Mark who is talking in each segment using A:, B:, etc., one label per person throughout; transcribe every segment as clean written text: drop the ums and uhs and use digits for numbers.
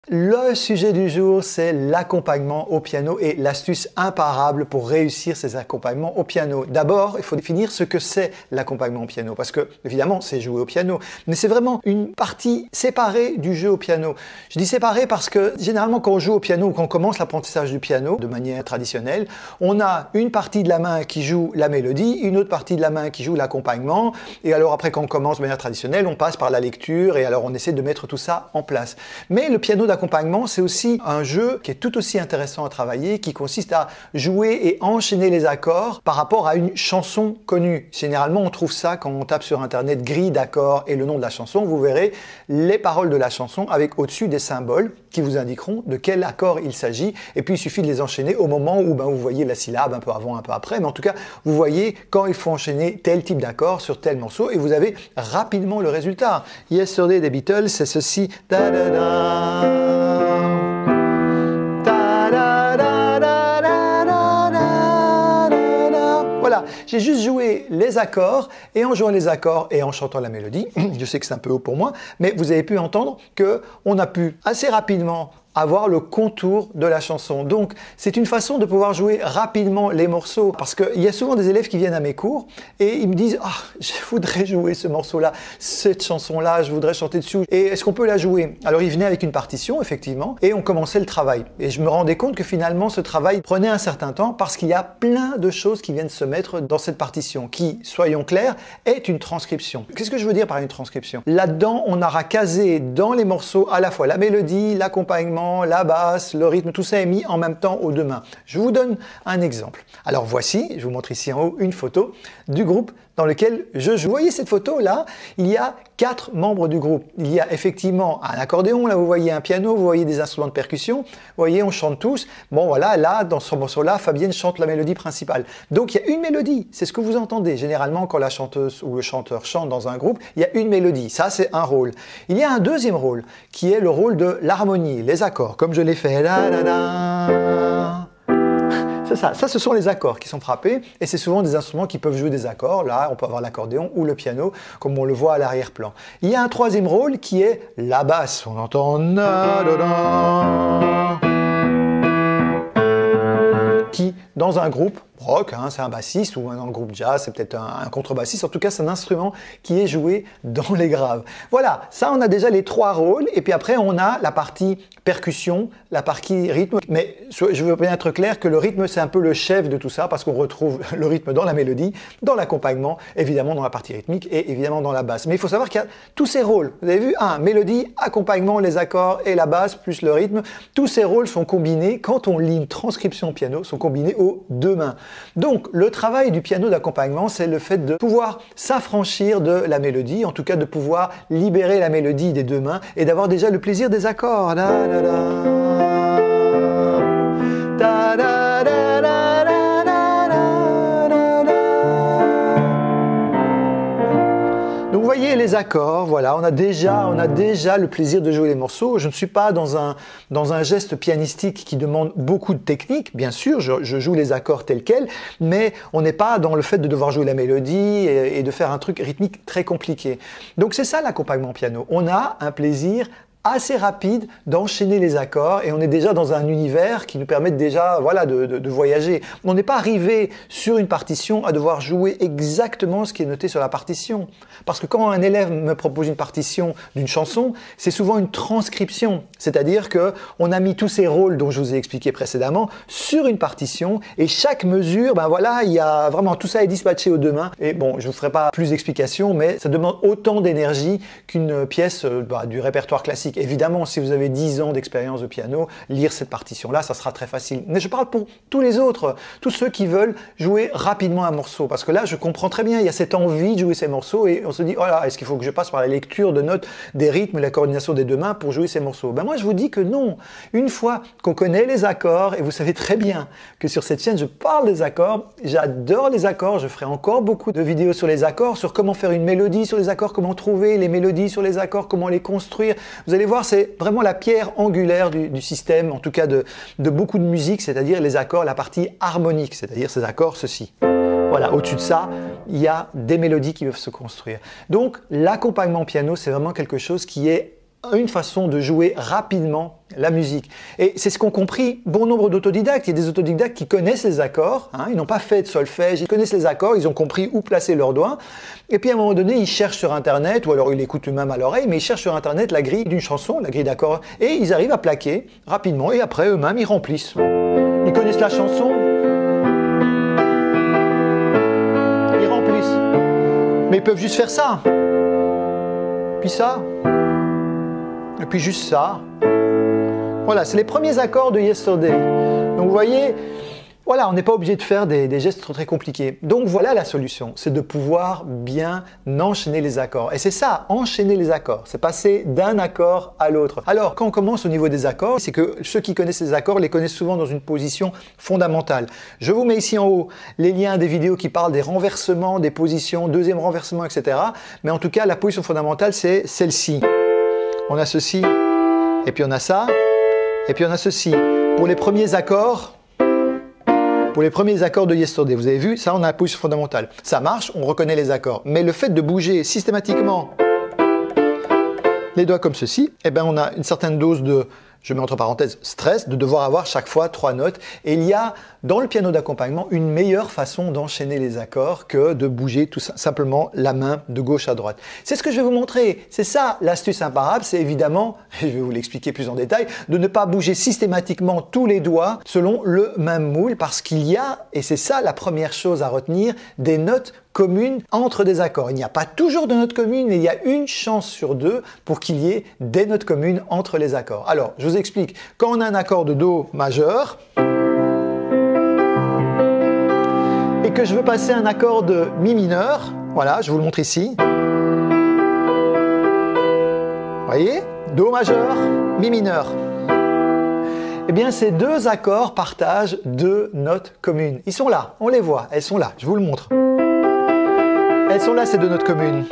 A: Le sujet du jour, c'est l'accompagnement au piano et l'astuce imparable pour réussir ces accompagnements au piano. D'abord, il faut définir ce que c'est l'accompagnement au piano, parce que, évidemment, c'est jouer au piano, mais c'est vraiment une partie séparée du jeu au piano. Je dis séparée parce que, généralement, quand on joue au piano ou quand on commence l'apprentissage du piano, de manière traditionnelle, on a une partie de la main qui joue la mélodie, une autre partie de la main qui joue l'accompagnement, et alors après, quand on commence de manière traditionnelle, on passe par la lecture, et alors on essaie de mettre tout ça en place. Mais le piano d'accompagnement, c'est aussi un jeu qui est tout aussi intéressant à travailler, qui consiste à jouer et enchaîner les accords par rapport à une chanson connue. Généralement, on trouve ça quand on tape sur Internet grille d'accords et le nom de la chanson. Vous verrez les paroles de la chanson avec au-dessus des symboles qui vous indiqueront de quel accord il s'agit. Et puis, il suffit de les enchaîner au moment où vous voyez la syllabe un peu avant, un peu après. Mais en tout cas, vous voyez quand il faut enchaîner tel type d'accord sur tel morceau et vous avez rapidement le résultat. Yesterday des Beatles, c'est ceci. Da, da, da. Voilà, j'ai juste joué les accords et en jouant les accords et en chantant la mélodie, je sais que c'est un peu haut pour moi, mais vous avez pu entendre qu'on a pu assez rapidement avoir le contour de la chanson. Donc, c'est une façon de pouvoir jouer rapidement les morceaux parce qu'il y a souvent des élèves qui viennent à mes cours et ils me disent « Ah, je voudrais jouer ce morceau-là, cette chanson-là, je voudrais chanter dessus. Et est-ce qu'on peut la jouer ?» Alors, ils venaient avec une partition, effectivement, et on commençait le travail. Et je me rendais compte que finalement, ce travail prenait un certain temps parce qu'il y a plein de choses qui viennent se mettre dans cette partition qui, soyons clairs, est une transcription. Qu'est-ce que je veux dire par une transcription? Là-dedans, on aura casé dans les morceaux à la fois la mélodie, l'accompagnement, la basse, le rythme, tout ça est mis en même temps aux deux mains. Je vous donne un exemple. Alors voici, je vous montre ici en haut une photo du groupe dans lequel je joue. Vous voyez cette photo-là? Il y a 4 membres du groupe. Il y a effectivement un accordéon, là vous voyez un piano, vous voyez des instruments de percussion, vous voyez on chante tous. Bon voilà, là dans ce morceau-là, Fabienne chante la mélodie principale. Donc il y a une mélodie, c'est ce que vous entendez. Généralement quand la chanteuse ou le chanteur chante dans un groupe, il y a une mélodie, ça c'est un rôle. Il y a un deuxième rôle qui est le rôle de l'harmonie, les accords, comme je l'ai fait. La, la, la. C'est ça, ce sont les accords qui sont frappés et c'est souvent des instruments qui peuvent jouer des accords. Là, on peut avoir l'accordéon ou le piano, comme on le voit à l'arrière-plan. Il y a un troisième rôle qui est la basse. On entend na, da, da, qui, dans un groupe rock, hein, c'est un bassiste ou un groupe jazz, c'est peut-être un contrebassiste. En tout cas, c'est un instrument qui est joué dans les graves. Voilà, ça, on a déjà les 3 rôles. Et puis après, on a la partie percussion, la partie rythme. Mais je veux bien être clair que le rythme, c'est un peu le chef de tout ça parce qu'on retrouve le rythme dans la mélodie, dans l'accompagnement, évidemment dans la partie rythmique et évidemment dans la basse. Mais il faut savoir qu'il y a tous ces rôles. Vous avez vu, mélodie, accompagnement, les accords et la basse plus le rythme. Tous ces rôles sont combinés, quand on lit une transcription au piano, sont combinés aux 2 mains. Donc, le travail du piano d'accompagnement, c'est le fait de pouvoir s'affranchir de la mélodie, en tout cas de pouvoir libérer la mélodie des 2 mains et d'avoir déjà le plaisir des accords. Da, da, da. Da, da, da, da, da, da, da, da. Donc, vous voyez les accords, voilà, on a déjà le plaisir de jouer les morceaux. Je ne suis pas dans un geste pianistique qui demande beaucoup de technique, bien sûr, je joue les accords tels quels, mais on n'est pas dans le fait de devoir jouer la mélodie et de faire un truc rythmique très compliqué. Donc c'est ça l'accompagnement piano. On a un plaisir assez rapide d'enchaîner les accords et on est déjà dans un univers qui nous permet déjà de voyager. On n'est pas arrivé sur une partition à devoir jouer exactement ce qui est noté sur la partition. Parce que quand un élève me propose une partition d'une chanson, c'est souvent une transcription. C'est-à-dire qu'on a mis tous ces rôles dont je vous ai expliqué précédemment sur une partition et chaque mesure, il y a vraiment tout ça est dispatché aux 2 mains. Et bon, je ne vous ferai pas plus d'explications, mais ça demande autant d'énergie qu'une pièce du répertoire classique. Évidemment, si vous avez 10 ans d'expérience de piano, lire cette partition-là, ça sera très facile. Mais je parle pour tous les autres, tous ceux qui veulent jouer rapidement un morceau. Parce que là, je comprends très bien, il y a cette envie de jouer ces morceaux et on se dit, oh là, est-ce qu'il faut que je passe par la lecture de notes, des rythmes, la coordination des 2 mains pour jouer ces morceaux? Moi, je vous dis que non. Une fois qu'on connaît les accords, et vous savez très bien que sur cette chaîne, je parle des accords, j'adore les accords, je ferai encore beaucoup de vidéos sur les accords, sur comment faire une mélodie sur les accords, comment trouver les mélodies sur les accords, comment les construire. Vous allez voir, c'est vraiment la pierre angulaire du système, en tout cas de beaucoup de musique, c'est-à-dire les accords, la partie harmonique, c'est-à-dire ces accords, ceci. Voilà, au-dessus de ça, il y a des mélodies qui peuvent se construire. Donc, l'accompagnement piano, c'est vraiment quelque chose qui est une façon de jouer rapidement la musique. Et c'est ce qu'ont compris bon nombre d'autodidactes. Il y a des autodidactes qui connaissent les accords, hein, ils n'ont pas fait de solfège, ils connaissent les accords, ils ont compris où placer leurs doigts. Et puis à un moment donné, ils cherchent sur Internet, ou alors ils l'écoutent eux-mêmes à l'oreille, mais ils cherchent sur Internet la grille d'une chanson, la grille d'accords, et ils arrivent à plaquer rapidement, et après eux-mêmes, ils remplissent. Ils connaissent la chanson, ils remplissent. Mais ils peuvent juste faire ça, puis ça, et puis juste ça. Voilà, c'est les premiers accords de Yesterday. Donc vous voyez, voilà, on n'est pas obligé de faire des gestes très compliqués. Donc voilà la solution, c'est de pouvoir bien enchaîner les accords. Et c'est ça, enchaîner les accords, c'est passer d'un accord à l'autre. Alors, quand on commence au niveau des accords, c'est que ceux qui connaissent les accords les connaissent souvent dans une position fondamentale. Je vous mets ici en haut les liens des vidéos qui parlent des renversements, des positions, deuxième renversement, etc. Mais en tout cas, la position fondamentale, c'est celle-ci. On a ceci, et puis on a ça, et puis on a ceci. Pour les premiers accords de Yesterday, vous avez vu, ça on a la position fondamentale. Ça marche, on reconnaît les accords. Mais le fait de bouger systématiquement les doigts comme ceci, eh ben on a une certaine dose de, je mets entre parenthèses, stress, de devoir avoir chaque fois 3 notes. Et il y a dans le piano d'accompagnement une meilleure façon d'enchaîner les accords que de bouger tout simplement la main de gauche à droite. C'est ce que je vais vous montrer. C'est ça l'astuce imparable, c'est évidemment, et je vais vous l'expliquer plus en détail, de ne pas bouger systématiquement tous les doigts selon le même moule, parce qu'il y a, et c'est ça la première chose à retenir, des notes communes entre des accords. Il n'y a pas toujours de notes communes, mais il y a une chance sur 2 pour qu'il y ait des notes communes entre les accords. Alors, je vous explique. Quand on a un accord de Do majeur et que je veux passer un accord de Mi mineur, voilà, je vous le montre ici. Vous voyez? Do majeur, Mi mineur. Eh bien, ces deux accords partagent 2 notes communes. Ils sont là, on les voit, elles sont là, je vous le montre. Elles sont là, ces 2 notes communes.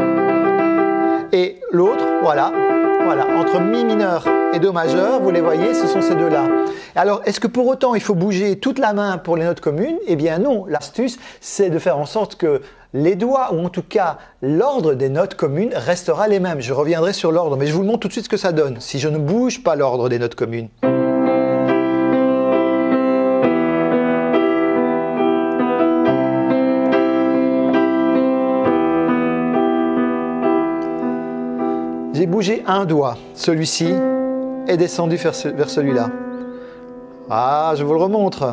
A: Et l'autre, voilà, entre Mi mineur et Do majeur, vous les voyez, ce sont ces deux-là. Alors, est-ce que pour autant, il faut bouger toute la main pour les notes communes? Eh bien non, l'astuce, c'est de faire en sorte que les doigts, ou en tout cas l'ordre des notes communes, restera les mêmes. Je reviendrai sur l'ordre, mais je vous le montre tout de suite ce que ça donne, si je ne bouge pas l'ordre des notes communes. J'ai bougé un doigt, celui-ci est descendu vers celui-là. Ah, je vous le remontre.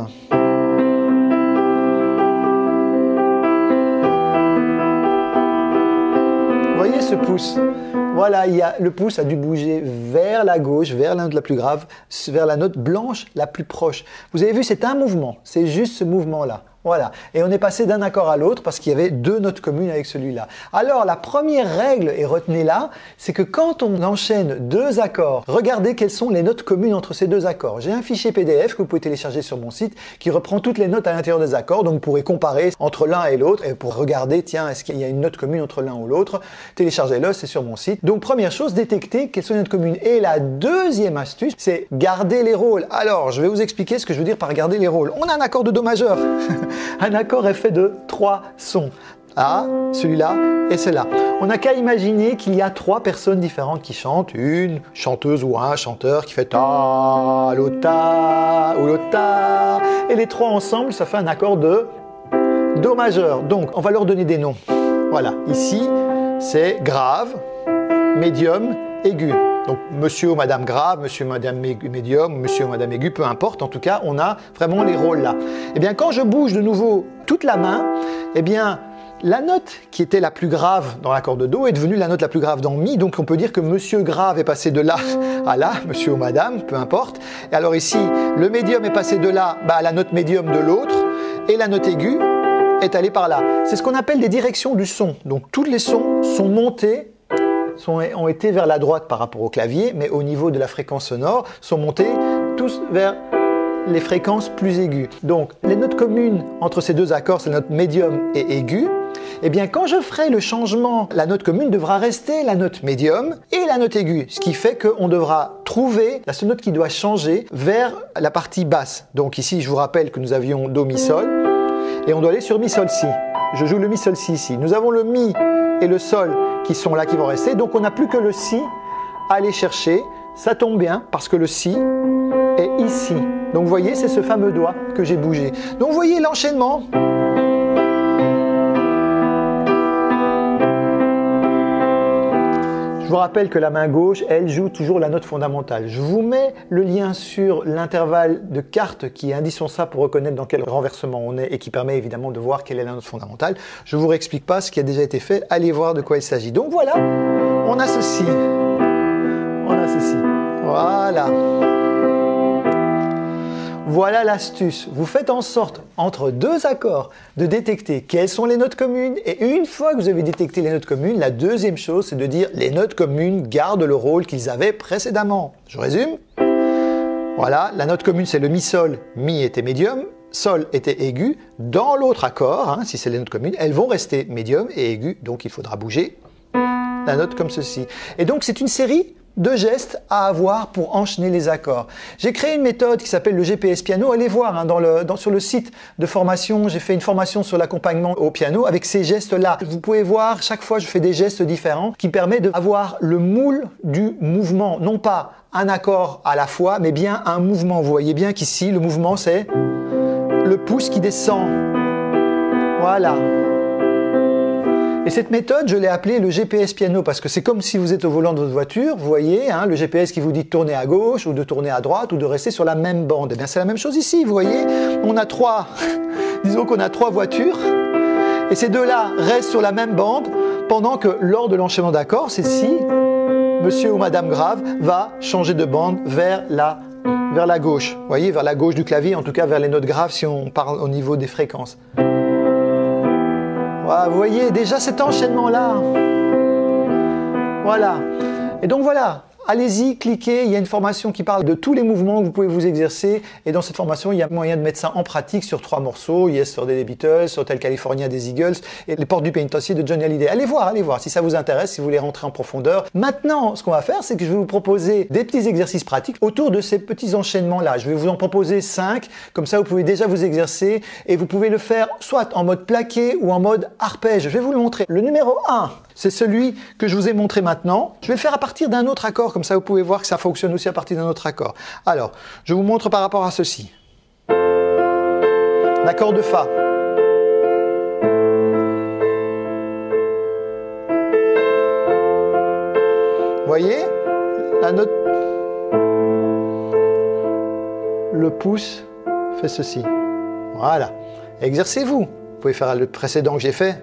A: Vous voyez ce pouce? Voilà, le pouce a dû bouger vers la gauche, vers la note la plus grave, vers la note blanche la plus proche. Vous avez vu, c'est un mouvement, c'est juste ce mouvement-là. Voilà, et on est passé d'un accord à l'autre parce qu'il y avait 2 notes communes avec celui-là. Alors, la première règle, et retenez-la, c'est que quand on enchaîne 2 accords, regardez quelles sont les notes communes entre ces 2 accords. J'ai un fichier PDF que vous pouvez télécharger sur mon site qui reprend toutes les notes à l'intérieur des accords, donc vous pourrez comparer entre l'un et l'autre et pour regarder, tiens, est-ce qu'il y a une note commune entre l'un ou l'autre? Téléchargez-le, c'est sur mon site. Donc, première chose, détecter quelles sont les notes communes. Et la deuxième astuce, c'est garder les rôles. Alors, je vais vous expliquer ce que je veux dire par garder les rôles. On a un accord de Do majeur. Un accord est fait de 3 sons. Ah, celui-là et celui-là. On n'a qu'à imaginer qu'il y a 3 personnes différentes qui chantent. Une chanteuse ou un chanteur qui fait ta, l'autre ta, ou l'autre ta. Et les 3 ensemble, ça fait un accord de Do majeur. Donc, on va leur donner des noms. Voilà, ici, c'est grave, médium, aigu. Donc, monsieur ou madame grave, monsieur ou madame médium, monsieur ou madame aigu, peu importe. En tout cas, on a vraiment les rôles là. Eh bien, quand je bouge de nouveau toute la main, eh bien, la note qui était la plus grave dans l'accord de Do est devenue la note la plus grave dans Mi. Donc, on peut dire que monsieur grave est passé de là à là, monsieur ou madame, peu importe. Et alors ici, le médium est passé de là à la note médium de l'autre. Et la note aiguë est allée par là. C'est ce qu'on appelle des directions du son. Donc, tous les sons sont montés, ont été vers la droite par rapport au clavier, mais au niveau de la fréquence sonore, sont montés tous vers les fréquences plus aiguës. Donc, les notes communes entre ces 2 accords, c'est la note médium et aiguë. Eh bien, quand je ferai le changement, la note commune devra rester la note médium et la note aiguë, ce qui fait qu'on devra trouver la seule note qui doit changer vers la partie basse. Donc ici, je vous rappelle que nous avions Do, Mi, Sol, et on doit aller sur Mi, Sol, Si. Je joue le Mi, Sol, Si ici. Nous avons le Mi et le Sol qui sont là, qui vont rester. Donc on n'a plus que le Si aller chercher. Ça tombe bien parce que le si est ici. Donc vous voyez, c'est ce fameux doigt que j'ai bougé. Donc vous voyez l'enchaînement. Je vous rappelle que la main gauche, elle joue toujours la note fondamentale. Je vous mets le lien sur l'intervalle de cartes qui est indispensable pour reconnaître dans quel renversement on est et qui permet évidemment de voir quelle est la note fondamentale. Je ne vous réexplique pas ce qui a déjà été fait, allez voir de quoi il s'agit. Donc voilà, on a ceci. On a ceci. Voilà. Voilà l'astuce. Vous faites en sorte, entre deux accords, de détecter quelles sont les notes communes. Et une fois que vous avez détecté les notes communes, la deuxième chose, c'est de dire les notes communes gardent le rôle qu'ils avaient précédemment. Je résume. Voilà, la note commune, c'est le mi-sol. Mi était médium, sol était aigu. Dans l'autre accord, hein, si c'est les notes communes, elles vont rester médium et aigu. Donc il faudra bouger la note comme ceci. Et donc c'est une série de gestes à avoir pour enchaîner les accords. J'ai créé une méthode qui s'appelle le GPS piano. Allez voir hein, sur le site de formation, j'ai fait une formation sur l'accompagnement au piano avec ces gestes-là. Vous pouvez voir, chaque fois je fais des gestes différents qui permettent d'avoir le moule du mouvement. Non pas un accord à la fois, mais bien un mouvement. Vous voyez bien qu'ici, le mouvement c'est le pouce qui descend. Voilà. Et cette méthode, je l'ai appelée le GPS piano parce que c'est comme si vous êtes au volant de votre voiture, vous voyez, hein, le GPS qui vous dit de tourner à gauche ou de tourner à droite ou de rester sur la même bande. Eh bien, c'est la même chose ici, vous voyez. On a disons qu'on a trois voitures et ces deux-là restent sur la même bande pendant que lors de l'enchaînement d'accords, c'est si monsieur ou madame grave va changer de bande vers la gauche. Vous voyez, vers la gauche du clavier, en tout cas vers les notes graves si on parle au niveau des fréquences. Voilà, vous voyez déjà cet enchaînement-là. Voilà. Et donc voilà, allez-y, cliquez, il y a une formation qui parle de tous les mouvements que vous pouvez vous exercer. Et dans cette formation, il y a moyen de mettre ça en pratique sur 3 morceaux. Yes for the Beatles, Hotel California des Eagles et Les Portes du Pénitencier de Johnny Hallyday. Allez voir si ça vous intéresse, si vous voulez rentrer en profondeur. Maintenant, ce qu'on va faire, c'est que je vais vous proposer des petits exercices pratiques autour de ces petits enchaînements-là. Je vais vous en proposer 5, comme ça vous pouvez déjà vous exercer et vous pouvez le faire soit en mode plaqué ou en mode arpège. Je vais vous le montrer. Le numéro 1. C'est celui que je vous ai montré maintenant. Je vais le faire à partir d'un autre accord, comme ça vous pouvez voir que ça fonctionne aussi à partir d'un autre accord. Alors, je vous montre par rapport à ceci. L'accord de Fa. Vous voyez, la note, le pouce fait ceci. Voilà. Exercez-vous. Vous pouvez faire le précédent que j'ai fait.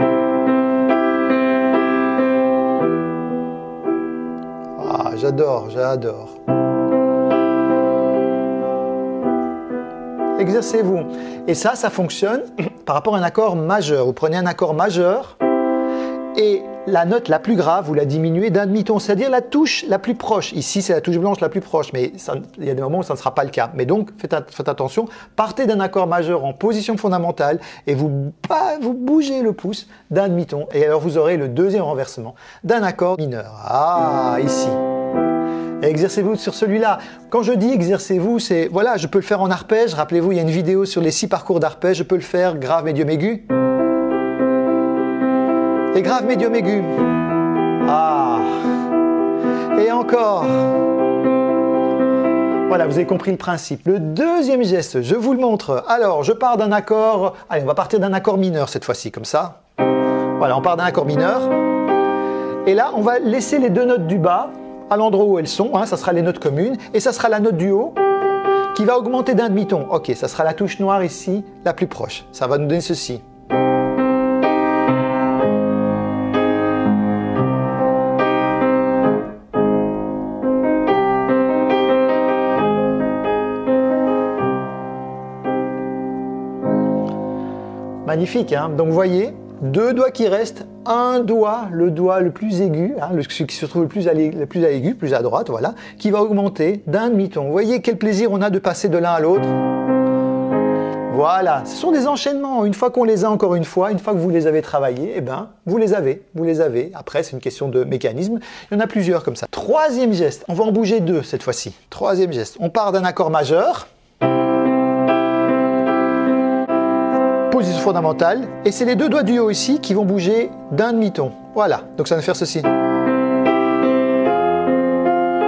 A: J'adore. Exercez-vous. Et ça fonctionne par rapport à un accord majeur. Vous prenez un accord majeur et la note la plus grave, vous la diminuez d'un demi-ton, c'est-à-dire la touche la plus proche. Ici, c'est la touche blanche la plus proche, mais il y a des moments où ça ne sera pas le cas. Mais donc, faites attention, partez d'un accord majeur en position fondamentale et vous bougez le pouce d'un demi-ton. Et alors, vous aurez le deuxième renversement d'un accord mineur. Ah, ici. Exercez-vous sur celui-là. Quand je dis exercez-vous, c'est, voilà, je peux le faire en arpège. Rappelez-vous, il y a une vidéo sur les 6 parcours d'arpège. Je peux le faire grave, médium, aigu. Et grave, médium, aigu. Ah. Et encore. Voilà, vous avez compris le principe. Le deuxième geste, je vous le montre. Alors, je pars d'un accord. Allez, on va partir d'un accord mineur cette fois-ci, comme ça. Voilà, on part d'un accord mineur. Et là, on va laisser les deux notes du bas à l'endroit où elles sont, hein, ça sera les notes communes, et ça sera la note du haut qui va augmenter d'un demi-ton. Ok, ça sera la touche noire ici, la plus proche. Ça va nous donner ceci. Magnifique, hein? Donc vous voyez, deux doigts qui restent, un doigt, le doigt le plus aigu, hein, celui qui se trouve le plus à l'aigu, plus à droite, voilà, qui va augmenter d'un demi-ton. Vous voyez quel plaisir on a de passer de l'un à l'autre. Voilà, ce sont des enchaînements. Une fois qu'on les a encore une fois que vous les avez travaillés, eh ben, vous les avez. Après, c'est une question de mécanisme. Il y en a plusieurs comme ça. Troisième geste, on va en bouger 2 cette fois-ci. Troisième geste, on part d'un accord majeur. Position fondamentale, et c'est les deux doigts du haut ici qui vont bouger d'un demi-ton. Voilà, donc ça va faire ceci.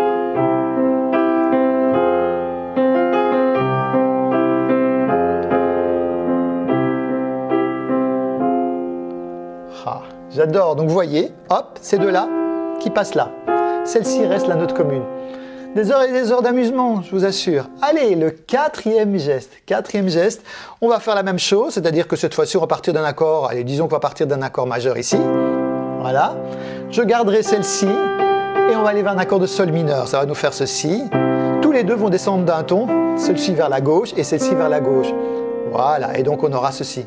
A: J'adore. Donc vous voyez, hop, ces deux-là qui passent là. Celle-ci reste la note commune. Des heures et des heures d'amusement, je vous assure. Allez, le quatrième geste. Quatrième geste, on va faire la même chose, c'est-à-dire que cette fois-ci, on va partir d'un accord, allez, disons qu'on va partir d'un accord majeur ici. Voilà. Je garderai celle-ci et on va aller vers un accord de sol mineur. Ça va nous faire ceci. Tous les deux vont descendre d'un ton, celle-ci vers la gauche et celle-ci vers la gauche. Voilà, et donc on aura ceci.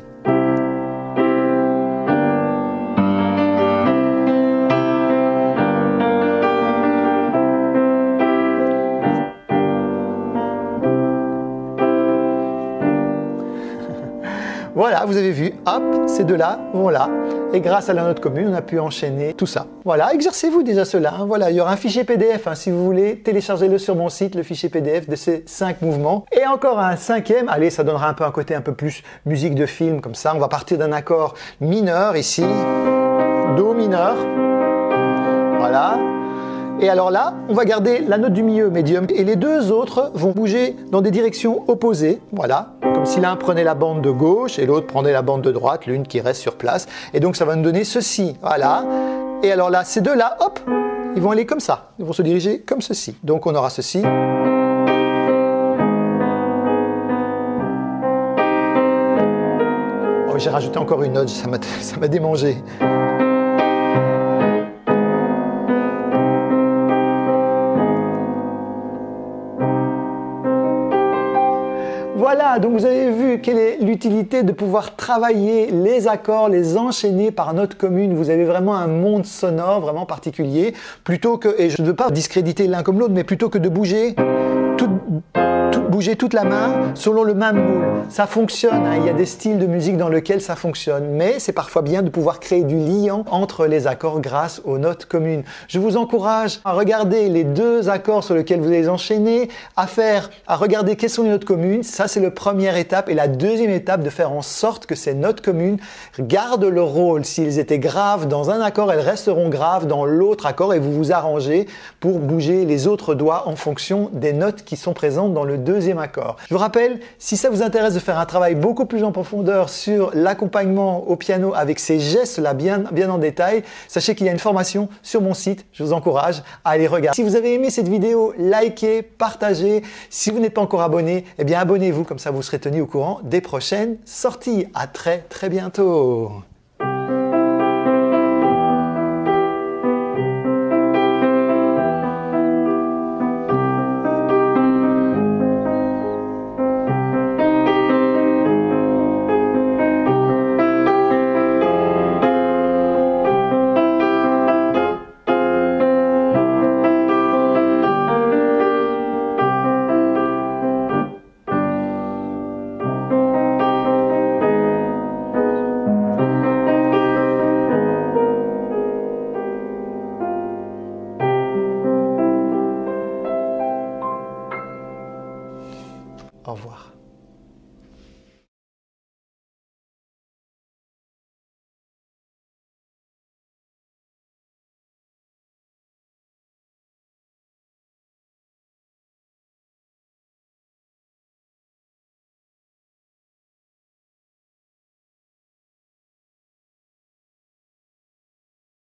A: Voilà, vous avez vu, hop, ces deux-là vont là. Et grâce à la note commune, on a pu enchaîner tout ça. Voilà, exercez-vous déjà cela. Hein. Voilà, il y aura un fichier PDF, hein, si vous voulez, téléchargez-le sur mon site, le fichier PDF de ces 5 mouvements. Et encore un cinquième, allez, ça donnera un peu un côté un peu plus musique de film, comme ça. On va partir d'un accord mineur ici, Do mineur. Voilà. Et alors là, on va garder la note du milieu, médium, et les deux autres vont bouger dans des directions opposées, voilà, comme si l'un prenait la bande de gauche et l'autre prenait la bande de droite, l'une qui reste sur place, et donc ça va nous donner ceci, voilà. Et alors là, ces deux-là, hop, ils vont aller comme ça, ils vont se diriger comme ceci. Donc on aura ceci. Oh, j'ai rajouté encore une note, ça m'a démangé. Voilà, donc vous avez vu quelle est l'utilité de pouvoir travailler les accords, les enchaîner par note commune. Vous avez vraiment un monde sonore vraiment particulier, plutôt que, et je ne veux pas discréditer l'un comme l'autre, mais plutôt que de bouger bouger toute la main selon le même moule. Ça fonctionne, hein, il y a des styles de musique dans lesquels ça fonctionne, mais c'est parfois bien de pouvoir créer du lien entre les accords grâce aux notes communes. Je vous encourage à regarder les deux accords sur lesquels vous allez enchaîner, à regarder quelles sont les notes communes. Ça, c'est la première étape. Et la deuxième étape, de faire en sorte que ces notes communes gardent leur rôle. S'ils étaient graves dans un accord, elles resteront graves dans l'autre accord et vous vous arrangez pour bouger les autres doigts en fonction des notes qui sont présentes dans le deuxième accord. Je vous rappelle, si ça vous intéresse de faire un travail beaucoup plus en profondeur sur l'accompagnement au piano avec ces gestes-là bien en détail, sachez qu'il y a une formation sur mon site. Je vous encourage à aller regarder. Si vous avez aimé cette vidéo, likez, partagez. Si vous n'êtes pas encore abonné, eh bien abonnez-vous, comme ça vous serez tenu au courant des prochaines sorties. À très bientôt. Au revoir.